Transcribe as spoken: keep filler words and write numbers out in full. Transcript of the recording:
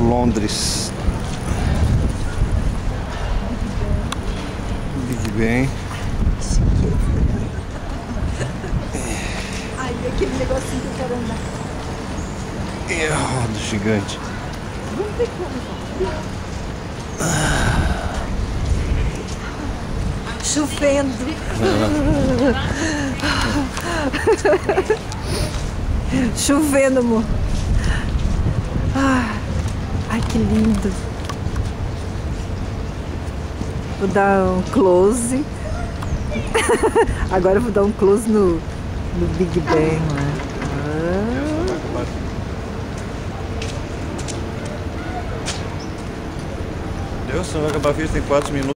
Londres. Big Ben. Aí aquele negocinho que eu quero andar. E a roda gigante. Vamos ver como. Chovendo. Chovendo, amor. Ai, ai, que lindo. Vou dar um close. Agora eu vou dar um close no, no Big Ben, né? Ah. Deus, você vai acabar a festa em quatro minutos.